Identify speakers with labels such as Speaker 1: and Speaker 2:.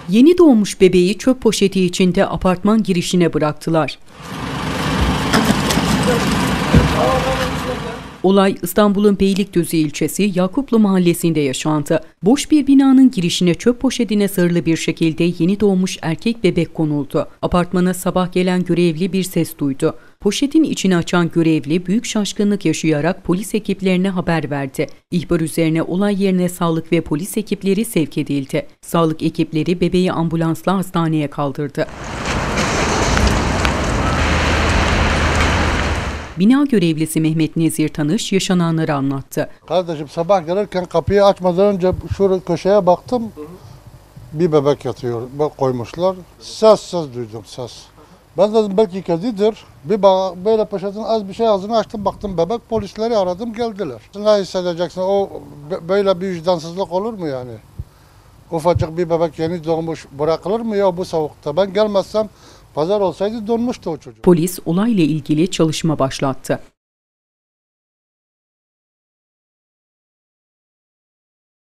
Speaker 1: Yeni doğmuş bebeği çöp poşeti içinde apartman girişine bıraktılar. Olay İstanbul'un Beylikdüzü ilçesi Yakuplu mahallesinde yaşandı. Boş bir binanın girişine çöp poşetine sarılı bir şekilde yeni doğmuş erkek bebek konuldu. Apartmana sabah gelen görevli bir ses duydu. Poşetin içini açan görevli büyük şaşkınlık yaşayarak polis ekiplerine haber verdi. İhbar üzerine olay yerine sağlık ve polis ekipleri sevk edildi. Sağlık ekipleri bebeği ambulansla hastaneye kaldırdı. Bina görevlisi Mehmet Nezir Tanış yaşananları anlattı.
Speaker 2: Kardeşim sabah gelirken kapıyı açmadan önce şu köşeye baktım. Bir bebek yatıyor, koymuşlar. Ses duydum, ses. Ben dedim belki kedidir. Böyle poşetin az bir şey ağzını açtım, baktım bebek, polisleri aradım, geldiler. Ne hissedeceksin, böyle bir vicdansızlık olur mu yani? Ufacık bir bebek yeni doğmuş bırakılır mı ya bu soğukta? Ben gelmezsem pazar olsaydı donmuştu o çocuk.
Speaker 1: Polis olayla ilgili çalışma başlattı.